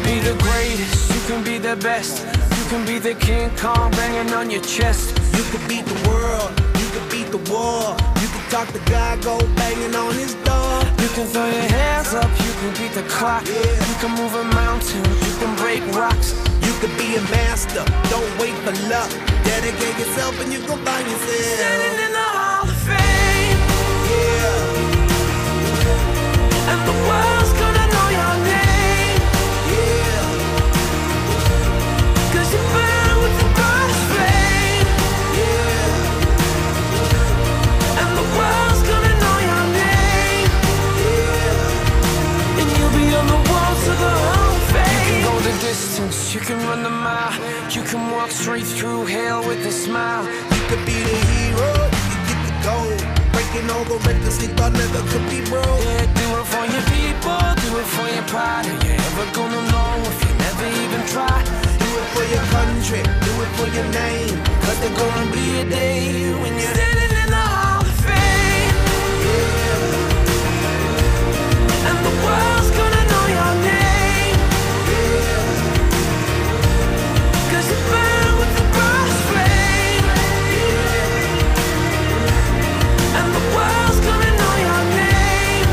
could be the greatest, you can be the best. You can be the King Kong banging on your chest. You could beat the world, you could beat the war. You could talk to God, go banging on his door. You can throw your hands up, you can beat the clock. You can move a mountain, you can break rocks. You could be a master, don't wait for luck. Dedicate yourself and you go find yourself standing in the Hall of Fame. Yeah. And the world's gonna know your name. Yeah. Cause you burn with the brightest flame. Yeah. And the world's gonna know your name. Yeah. And you'll be on the walls of the Hall of Fame. You can go the distance, you can run the mile. You can walk straight through hell with a smile. You could be the hero, you could get the gold. Breaking all the records they thought never could be broke. Yeah, do it for your people, do it for your pride. Are you ever gonna know if you never even try? Do it for your country, do it for your name. Cause there's gonna be a day when you're standing in the Hall of Fame. Yeah. And the world's gonna know your name. Yeah. Cause you burn with the brightest flame. Yeah. And the world's gonna know your name.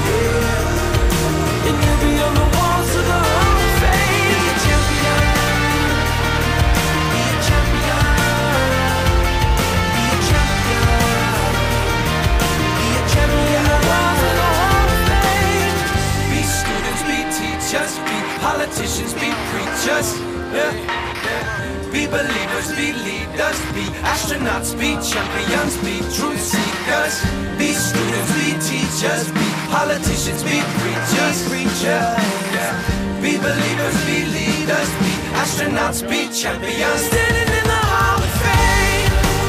Yeah. And you'll be on the walls of the Hall of Fame. Be a champion. Be a champion. Be a champion. Be a champion. Walls of the Hall of Fame. Be students, be teachers, be politicians, be preachers. Yeah. Be believers, be leaders, be astronauts, be champions, be truth seekers. Be students, be teachers, be politicians, be preachers. Yeah. Be believers, be leaders, be astronauts, be champions. Standing in the Hall of Fame.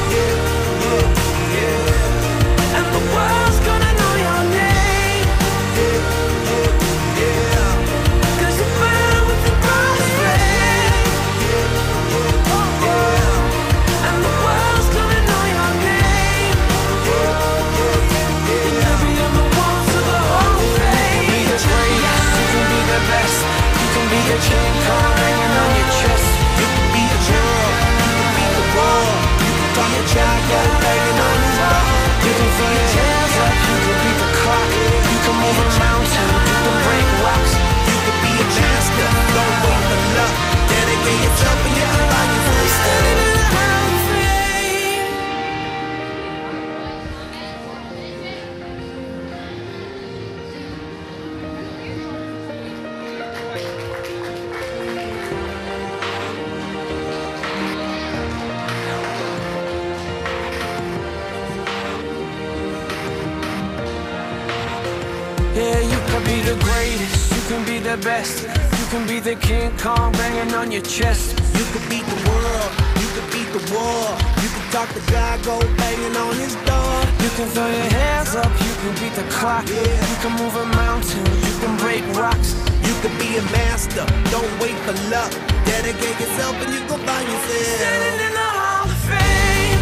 And the world's gonna know your name. Cause you burn with the brightest flame. And the world's gonna know your name. And you'll be on the walls of the Hall of Fame. You can be the greatest, you can be the best. You can be the King Kong hanging on your chest. You can be the girl, you can be the wall. You can find a child, go banging on his door. You can throw your hands up, you can beat the clock. You can move a mountain, you can break rocks. You could be a master, don't wait for luck. Dedicate yourself and you can find yourself Standing in the Hall of Fame. Yeah, you can be the greatest, you can be the best. You can be the King Kong banging on your chest. You could beat the world, you could beat the war. You could talk to God, go banging on his door. You can throw your hands up, you can beat the clock. You can move a mountain, you can break rocks. You could be a master, don't wait for luck. Dedicate yourself and you go find yourself Standing in the Hall of Fame.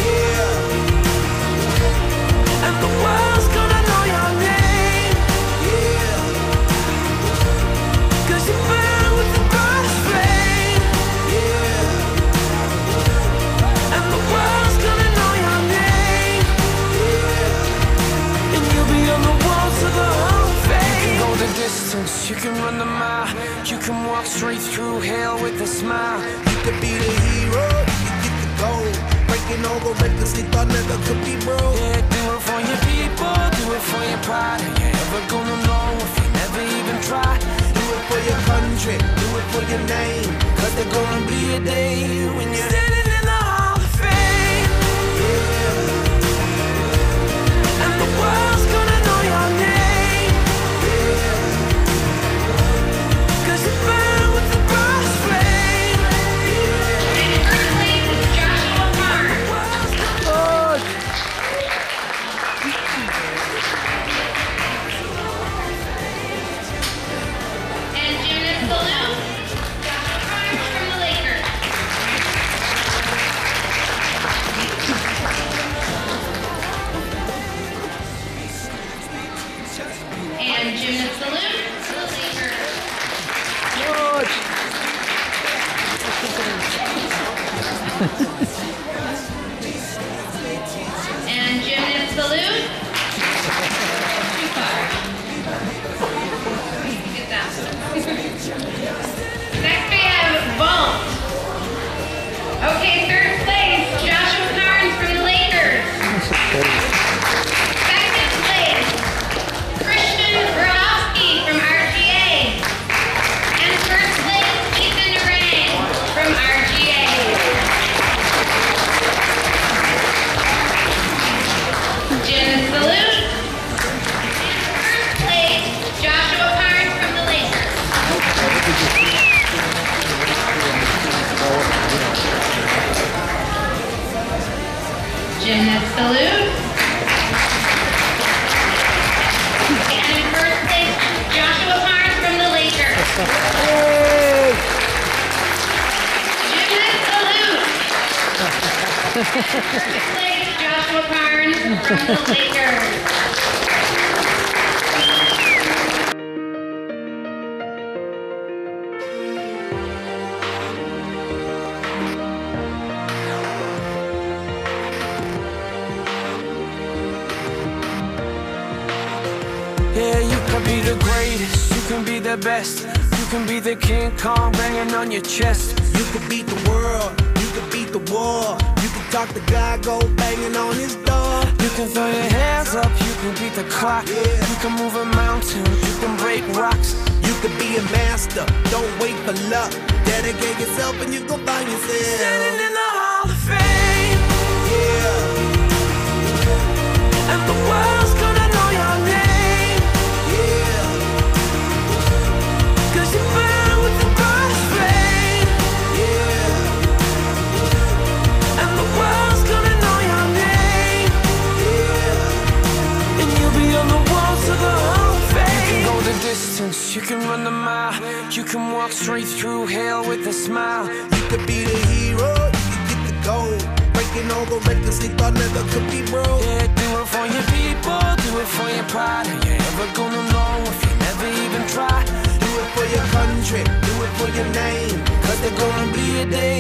Yeah, And the world's gonna know your name. yeah. Cause you burn with the brightest flame. Yeah. And the world's gonna know your name. And you'll be on the walls of the Hall of Fame. You can go the distance, you can run the mile. You can walk straight through hell with a smile. You could be the hero, you could get the gold. Breaking all the records they thought never could be broke. Yeah, do it for your people, do it for your pride. Are you ever gonna know if you never even try? Do it for your country, do it for your name. Cause there's gonna be a day when you're standing in the Hall of Fame. And the world's gonna know your name. Cause you burn with the brightest flame. First place is Joshua Karnes. Oh, salute. And first place, Joshua Karnes from the Lakers. Gymnast salute. First place, Joshua Karnes from the Lakers. Yeah, you can be the greatest, you can be the best. You can be the King Kong banging on your chest. You could beat the world, you could beat the war. You can talk to God, go banging on his door. You can throw your hands up, you can beat the clock. Yeah. You can move a mountain, you can break rocks. You could be a master, don't wait for luck. Dedicate yourself and you gon' find yourself Standing in the Hall of Fame. Yeah, And the world's gonna know your name. yeah, 'Cause you burn with the brightest flame. yeah, And the world's gonna know your name. yeah. And you'll be on the wall to the Hall of Fame. You can go the distance, you can run the mile. You can walk straight through hell with a smile. You could be the hero, you could get the gold. Breaking all the records they thought never could be broke. Yeah, do it for your people, do it for your pride. Are you ever gonna know if you never even try? Do it for your country, do it for your name. 'Cause There's gonna be a day